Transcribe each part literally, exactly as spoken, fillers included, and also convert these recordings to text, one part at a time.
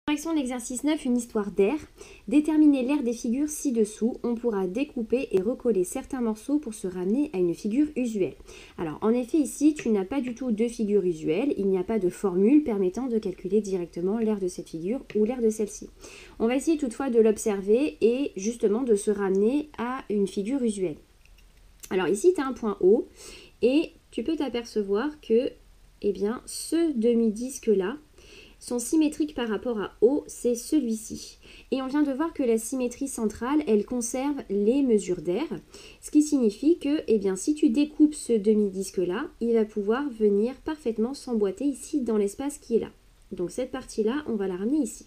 Correction de l'exercice neuf, une histoire d'air. Déterminer l'aire des figures ci-dessous. On pourra découper et recoller certains morceaux pour se ramener à une figure usuelle. Alors, en effet, ici, tu n'as pas du tout de figure usuelle. Il n'y a pas de formule permettant de calculer directement l'aire de cette figure ou l'aire de celle-ci. On va essayer toutefois de l'observer et justement de se ramener à une figure usuelle. Alors ici, tu as un point O et tu peux t'apercevoir que eh bien, ce demi-disque-là, sont symétriques par rapport à O, c'est celui-ci. Et on vient de voir que la symétrie centrale, elle conserve les mesures d'air, ce qui signifie que, eh bien, si tu découpes ce demi-disque-là, il va pouvoir venir parfaitement s'emboîter ici dans l'espace qui est là. Donc cette partie-là, on va la ramener ici.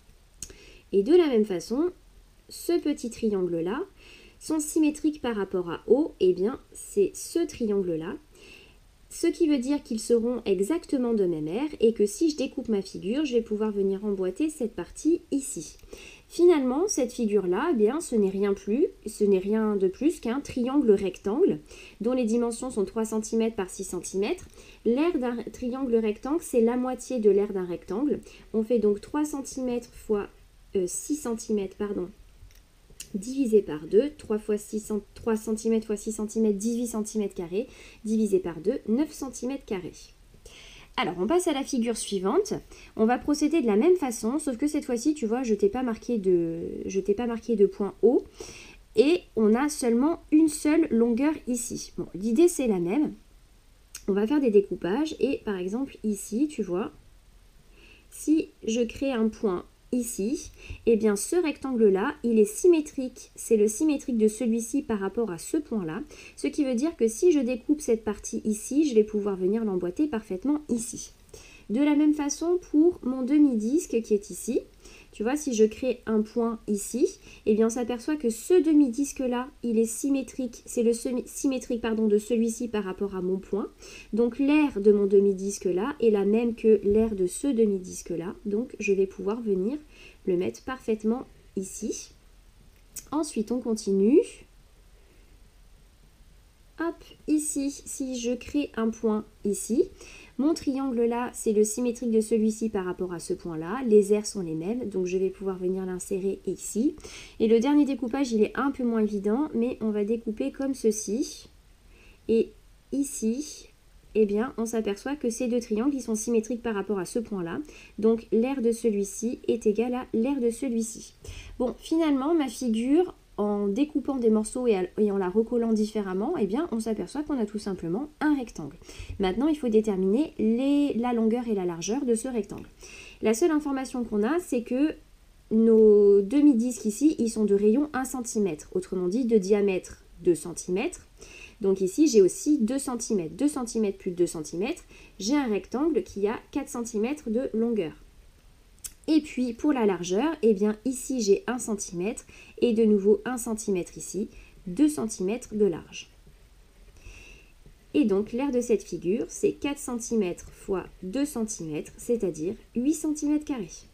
Et de la même façon, ce petit triangle-là sont symétriques par rapport à O, eh bien, c'est ce triangle-là. Ce qui veut dire qu'ils seront exactement de même aire et que si je découpe ma figure, je vais pouvoir venir emboîter cette partie ici. Finalement, cette figure-là, eh bien, ce n'est rien plus, ce n'est rien de plus qu'un triangle rectangle dont les dimensions sont trois centimètres par six centimètres. L'aire d'un triangle rectangle, c'est la moitié de l'aire d'un rectangle. On fait donc trois centimètres fois euh, six centimètres, pardon, divisé par deux, trois fois six, trois centimètres fois six centimètres, dix-huit centimètres carrés, divisé par deux, neuf centimètres carrés. Alors, on passe à la figure suivante. On va procéder de la même façon, sauf que cette fois-ci, tu vois, je t'ai pas marqué de, je t'ai pas marqué de point O, et on a seulement une seule longueur ici. Bon, l'idée, c'est la même. On va faire des découpages, et par exemple, ici, tu vois, si je crée un point ici, eh bien ce rectangle-là, il est symétrique, c'est le symétrique de celui-ci par rapport à ce point-là, ce qui veut dire que si je découpe cette partie ici, je vais pouvoir venir l'emboîter parfaitement ici. De la même façon pour mon demi-disque qui est ici, tu vois, si je crée un point ici, eh bien on s'aperçoit que ce demi-disque-là, il est symétrique, c'est le symétrique pardon, de celui-ci par rapport à mon point. Donc l'aire de mon demi-disque-là est la même que l'aire de ce demi-disque-là. Donc je vais pouvoir venir le mettre parfaitement ici. Ensuite, on continue. Hop, ici, si je crée un point ici, mon triangle là, c'est le symétrique de celui-ci par rapport à ce point-là. Les aires sont les mêmes, donc je vais pouvoir venir l'insérer ici. Et le dernier découpage, il est un peu moins évident, mais on va découper comme ceci. Et ici, eh bien, on s'aperçoit que ces deux triangles, ils sont symétriques par rapport à ce point-là. Donc l'aire de celui-ci est égale à l'aire de celui-ci. Bon, finalement, ma figure, en découpant des morceaux et, et en la recollant différemment, eh bien, on s'aperçoit qu'on a tout simplement un rectangle. Maintenant, il faut déterminer les, la longueur et la largeur de ce rectangle. La seule information qu'on a, c'est que nos demi-disques ici, ils sont de rayon un centimètre, autrement dit de diamètre deux centimètres. Donc ici, j'ai aussi deux centimètres. deux centimètres plus deux centimètres, j'ai un rectangle qui a quatre centimètres de longueur. Et puis pour la largeur, eh bien ici j'ai un centimètre et de nouveau un centimètre ici, deux centimètres de large. Et donc l'aire de cette figure, c'est quatre centimètres fois deux centimètres, c'est-à-dire huit centimètres carrés.